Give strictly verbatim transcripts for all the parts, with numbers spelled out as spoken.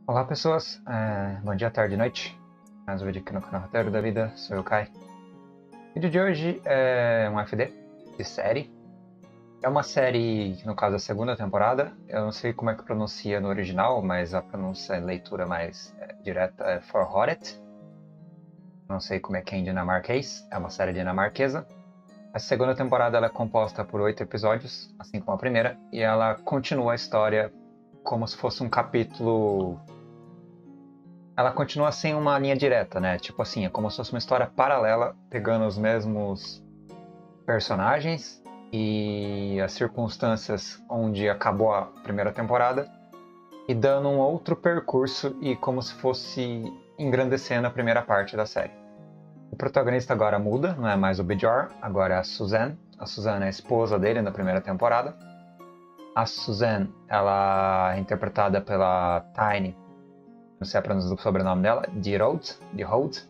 Olá pessoas, é, bom dia, tarde e noite. Mais um vídeo aqui no canal Roteiro da Vida, sou eu, Kai. O vídeo de hoje é um F D de série. É uma série, no caso, a segunda temporada. Eu não sei como é que pronuncia no original, mas a pronúncia, a leitura mais é, direta é For Horret. Não sei como é que é em dinamarquês, é uma série dinamarquesa. A segunda temporada ela é composta por oito episódios, assim como a primeira, e ela continua a história como se fosse um capítulo... Ela continua sem uma linha direta, né? Tipo assim, é como se fosse uma história paralela, pegando os mesmos personagens e as circunstâncias onde acabou a primeira temporada e dando um outro percurso e como se fosse engrandecendo a primeira parte da série. O protagonista agora muda, não é mais o Bjorn, agora é a Suzanne. A Suzanne é a esposa dele na primeira temporada. A Suzanne, ela é interpretada pela Tiny, não sei a pronúncia do sobrenome dela, de Rhodes, de Rhodes.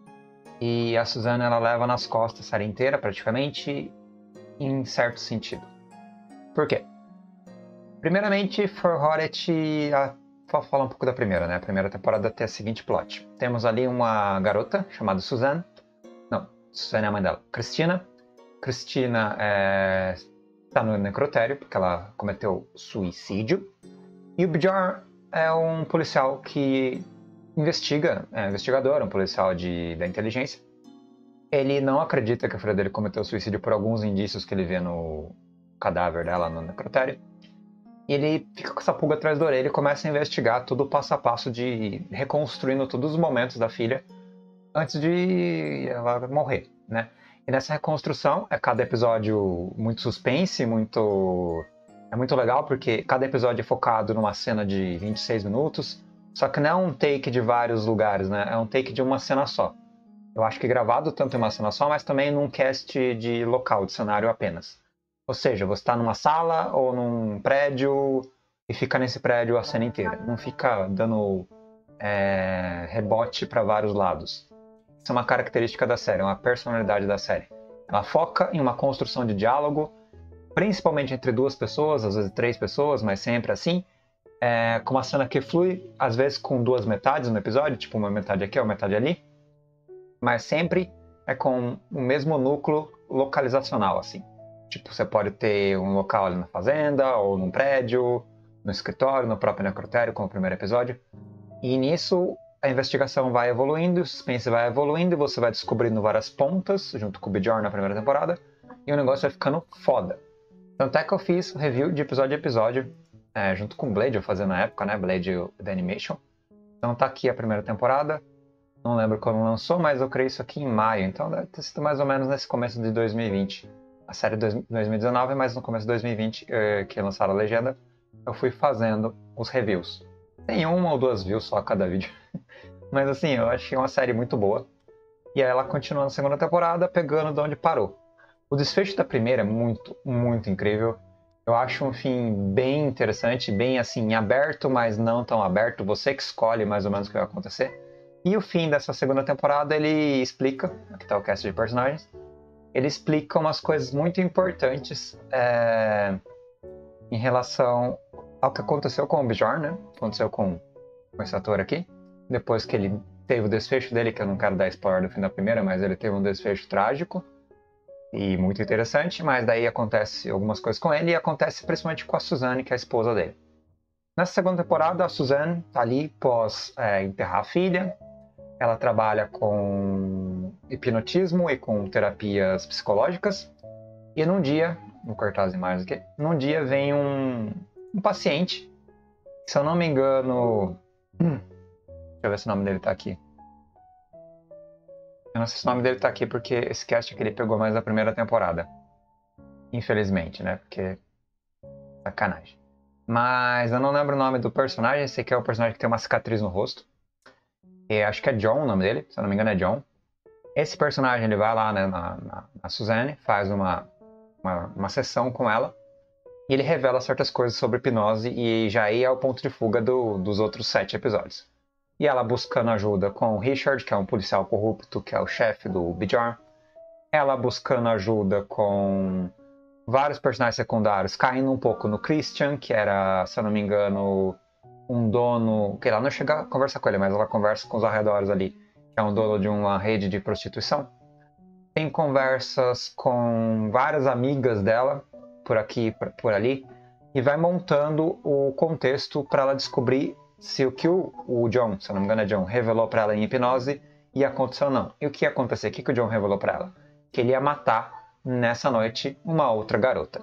E a Suzanne, ela leva nas costas a série inteira, praticamente, em certo sentido. Por quê? Primeiramente, For Horret, a... vou falar um pouco da primeira, né? A primeira temporada tem a seguinte plot. Temos ali uma garota chamada Suzanne. Não, Suzanne é a mãe dela. Cristina. Cristina é... está no necrotério, porque ela cometeu suicídio. E o Bjorn é um policial que investiga, é um investigador, um policial de, da inteligência. Ele não acredita que a filha dele cometeu suicídio por alguns indícios que ele vê no cadáver dela no necrotério. E ele fica com essa pulga atrás da orelha e começa a investigar tudo passo a passo, de reconstruindo todos os momentos da filha antes de ela morrer, né? E nessa reconstrução é cada episódio muito suspense, muito... É muito legal porque cada episódio é focado numa cena de vinte e seis minutos, só que não é um take de vários lugares, né? É um take de uma cena só. Eu acho que gravado tanto em uma cena só, mas também num cast de local, de cenário apenas. Ou seja, você está numa sala ou num prédio e fica nesse prédio a cena inteira. Não fica dando é, rebote para vários lados. Isso é uma característica da série, é uma personalidade da série. Ela foca em uma construção de diálogo, principalmente entre duas pessoas, às vezes três pessoas, mas sempre assim, é, com uma cena que flui, às vezes com duas metades no episódio, tipo uma metade aqui, uma metade ali, mas sempre é com o mesmo núcleo localizacional, assim. Tipo, você pode ter um local ali na fazenda, ou num prédio, no escritório, no próprio necrotério, como o primeiro episódio. E nisso, a investigação vai evoluindo, o suspense vai evoluindo, e você vai descobrindo várias pontas, junto com o Bjorn na primeira temporada, e o negócio vai ficando foda. Tanto é que eu fiz review de episódio a episódio, é, junto com o Blade, eu fazia na época, né? Blade The Animation. Então tá aqui a primeira temporada. Não lembro quando lançou, mas eu criei isso aqui em maio. Então deve ter sido mais ou menos nesse começo de dois mil e vinte. A série de dois mil e dezenove, mas no começo de dois mil e vinte, eh, que lançaram a legenda, eu fui fazendo os reviews. Tem uma ou duas views só a cada vídeo. Mas assim, eu achei uma série muito boa. E aí ela continua na segunda temporada, pegando de onde parou. O desfecho da primeira é muito, muito incrível. Eu acho um fim bem interessante, bem assim, aberto, mas não tão aberto. Você que escolhe mais ou menos o que vai acontecer. E o fim dessa segunda temporada, ele explica, aqui está o cast de personagens, ele explica umas coisas muito importantes é, em relação ao que aconteceu com o Bjorn, né? Aconteceu com, com esse ator aqui. Depois que ele teve o desfecho dele, que eu não quero dar spoiler do fim da primeira, mas ele teve um desfecho trágico e muito interessante, mas daí acontece algumas coisas com ele e acontece principalmente com a Suzanne, que é a esposa dele. Nessa segunda temporada, a Suzanne tá ali pós é, enterrar a filha. Ela trabalha com hipnotismo e com terapias psicológicas. E num dia, vou cortar as imagens aqui, num dia vem um, um paciente, se eu não me engano... Hum, deixa eu ver se o nome dele tá aqui. Eu não sei se o nome dele tá aqui porque esse cast aqui ele pegou mais da primeira temporada. Infelizmente, né? Porque... sacanagem. Mas eu não lembro o nome do personagem. Esse aqui é o personagem que tem uma cicatriz no rosto. E acho que é John o nome dele, se eu não me engano é John. Esse personagem ele vai lá, né, na, na, na Suzanne, faz uma, uma, uma sessão com ela. E ele revela certas coisas sobre hipnose e já aí é o ponto de fuga do, dos outros sete episódios. E ela buscando ajuda com o Richard, que é um policial corrupto, que é o chefe do Bjorn. Ela buscando ajuda com vários personagens secundários, caindo um pouco no Christian, que era, se eu não me engano, um dono, que ela não chega a conversar com ele, mas ela conversa com os arredores ali, que é um dono de uma rede de prostituição. Tem conversas com várias amigas dela, por aqui, por, por ali, e vai montando o contexto para ela descobrir se o que o, o John, se eu não me engano é John, revelou para ela em hipnose ia acontecer ou não. E o que ia acontecer? O que, que o John revelou para ela? Que ele ia matar, nessa noite, uma outra garota.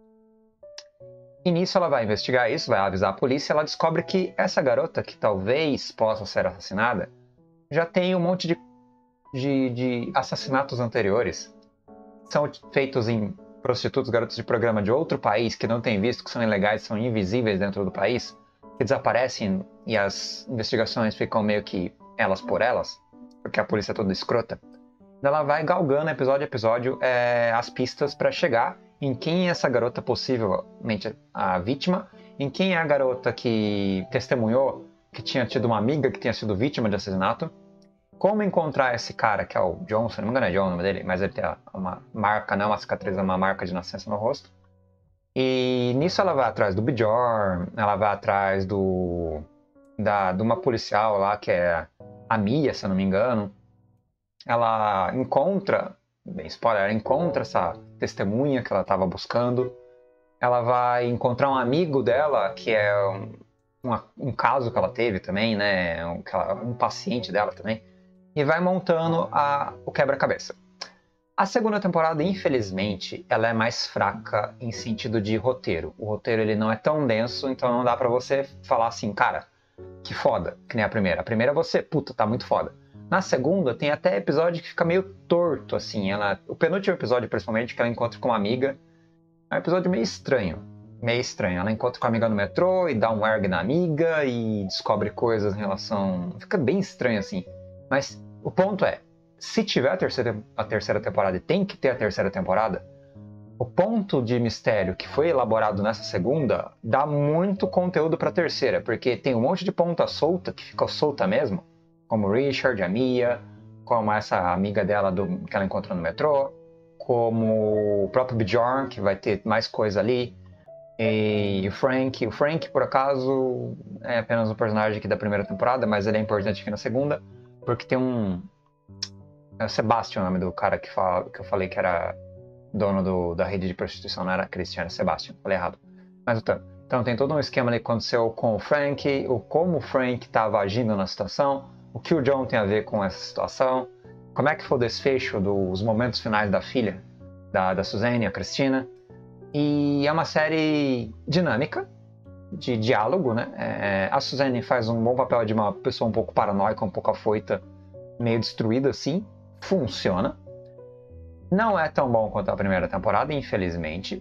E nisso ela vai investigar isso, vai avisar a polícia, ela descobre que essa garota, que talvez possa ser assassinada, já tem um monte de, de, de assassinatos anteriores. São feitos em prostitutos, garotos de programa de outro país, que não tem visto, que são ilegais, são invisíveis dentro do país, que desaparecem e as investigações ficam meio que elas por elas, porque a polícia é toda escrota. Ela vai galgando episódio a episódio é, as pistas para chegar em quem é essa garota, possivelmente a vítima, em quem é a garota que testemunhou que tinha tido uma amiga que tinha sido vítima de assassinato, como encontrar esse cara, que é o John, se não me engano é John o nome dele, mas ele tem uma marca, não uma cicatriz, é uma marca de nascença no rosto. E nisso ela vai atrás do Bjorn, ela vai atrás do da, de uma policial lá, que é a Mia, se eu não me engano. Ela encontra, bem spoiler, ela encontra essa testemunha que ela estava buscando. Ela vai encontrar um amigo dela, que é um, uma, um caso que ela teve também, né? Um, um paciente dela também. E vai montando a, o quebra-cabeça. A segunda temporada, infelizmente, ela é mais fraca em sentido de roteiro. O roteiro ele não é tão denso, então não dá pra você falar assim, cara, que foda, que nem a primeira. A primeira você, puta, tá muito foda. Na segunda, tem até episódio que fica meio torto, assim. Ela, o penúltimo episódio, principalmente, que ela encontra com uma amiga, é um episódio meio estranho. Meio estranho. Ela encontra com a amiga no metrô e dá um erg na amiga e descobre coisas em relação... Fica bem estranho, assim. Mas o ponto é, se tiver a terceira, a terceira temporada, e tem que ter a terceira temporada, o ponto de mistério que foi elaborado nessa segunda dá muito conteúdo pra terceira, porque tem um monte de ponta solta, que ficou solta mesmo, como o Richard, a Mia, como essa amiga dela do, que ela encontrou no metrô, como o próprio Bjorn, que vai ter mais coisa ali, e o Frank. O Frank, por acaso, é apenas um personagem aqui da primeira temporada, mas ele é importante aqui na segunda, porque tem um... É o Sebastian, o nome do cara que, fala, que eu falei que era dono do, da rede de prostituição, não era Christian, era Sebastian, falei errado. Mas então, então tem todo um esquema ali que aconteceu com o Frank, o como o Frank estava agindo na situação, o que o John tem a ver com essa situação, como é que foi o desfecho dos momentos finais da filha, da, da Suzanne, a Cristina. E é uma série dinâmica, de diálogo, né? É, a Suzanne faz um bom papel de uma pessoa um pouco paranoica, um pouco afoita, meio destruída assim. Funciona. Não é tão bom quanto a primeira temporada, infelizmente.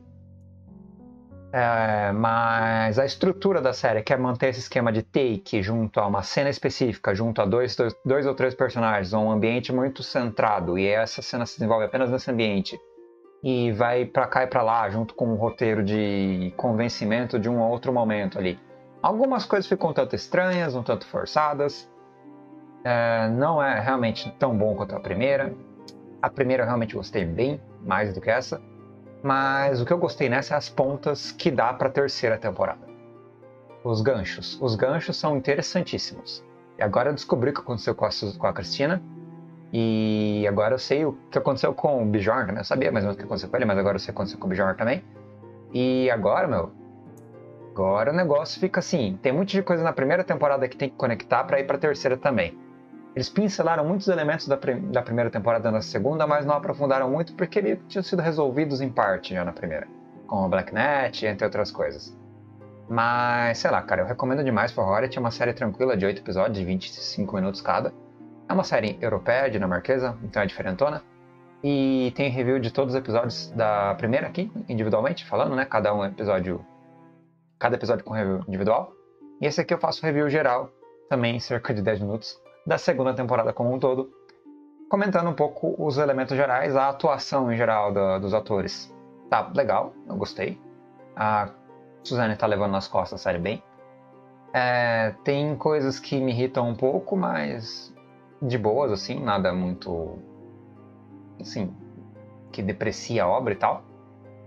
É, mas a estrutura da série quer manter esse esquema de take junto a uma cena específica, junto a dois, dois, dois ou três personagens, um ambiente muito centrado, e essa cena se desenvolve apenas nesse ambiente. E vai pra cá e pra lá, junto com um roteiro de convencimento de um ou outro momento ali. Algumas coisas ficam um tanto estranhas, um tanto forçadas. É, não é realmente tão bom quanto a primeira. A primeira eu realmente gostei bem mais do que essa. Mas o que eu gostei nessa é as pontas que dá pra terceira temporada. Os ganchos. Os ganchos são interessantíssimos. E agora eu descobri o que aconteceu com a, com a Cristina. E agora eu sei o que aconteceu com o Bjorn também. Eu sabia mais ou menos o que aconteceu com ele, mas agora eu sei o que aconteceu com o Bjorn também. E agora, meu... Agora o negócio fica assim. Tem um monte de coisa na primeira temporada que tem que conectar pra ir pra terceira também. Eles pincelaram muitos elementos da, prim da primeira temporada na segunda, mas não aprofundaram muito porque eles tinham sido resolvidos em parte já na primeira. Com o Blacknet, entre outras coisas. Mas, sei lá, cara, eu recomendo demais For Horror. É uma série tranquila de oito episódios, de vinte e cinco minutos cada. É uma série europeia, dinamarquesa, então é diferentona. E tem review de todos os episódios da primeira aqui, individualmente, falando, né? Cada um episódio... Cada episódio com review individual. E esse aqui eu faço review geral, também em cerca de dez minutos, da segunda temporada como um todo, comentando um pouco os elementos gerais, a atuação em geral do, dos atores. Tá legal, eu gostei. A Suzanne tá levando nas costas a série bem. É, tem coisas que me irritam um pouco, mas de boas, assim, nada muito, assim, que deprecia a obra e tal.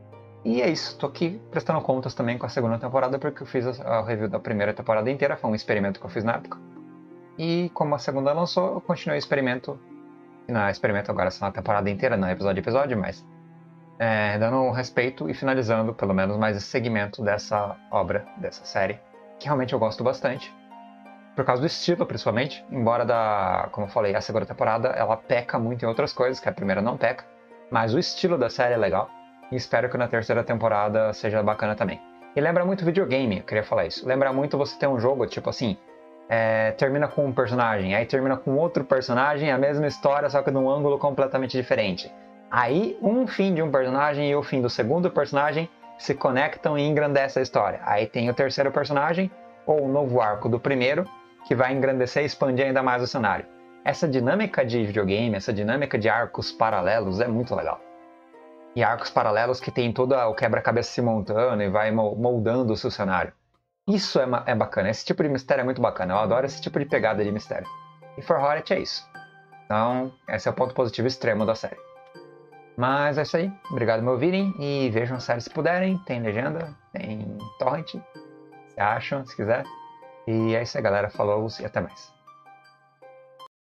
E é isso, tô aqui prestando contas também com a segunda temporada, porque eu fiz a review da primeira temporada inteira, foi um experimento que eu fiz na época. E como a segunda lançou, eu continuei o experimento. Não é experimento agora, só na temporada inteira, não episódio a episódio, mas é, dando um respeito e finalizando, pelo menos, mais esse segmento dessa obra, dessa série, que realmente eu gosto bastante. Por causa do estilo, principalmente, embora, da, como eu falei, a segunda temporada, ela peca muito em outras coisas, que a primeira não peca, mas o estilo da série é legal, e espero que na terceira temporada seja bacana também. E lembra muito videogame, eu queria falar isso. Lembra muito você ter um jogo, tipo assim, é, termina com um personagem, aí termina com outro personagem, a mesma história, só que num ângulo completamente diferente. Aí, um fim de um personagem e o fim do segundo personagem se conectam e engrandecem a história. Aí tem o terceiro personagem, ou o novo arco do primeiro, que vai engrandecer e expandir ainda mais o cenário. Essa dinâmica de videogame, essa dinâmica de arcos paralelos é muito legal. E arcos paralelos que tem todo o quebra-cabeça se montando e vai moldando o seu cenário. Isso é, é bacana, esse tipo de mistério é muito bacana, eu adoro esse tipo de pegada de mistério. E For Hornet é isso. Então, esse é o ponto positivo extremo da série. Mas é isso aí, obrigado por me ouvirem e vejam a série se puderem, tem legenda, tem torrent, se acham, se quiser. E é isso aí galera, falou e até mais.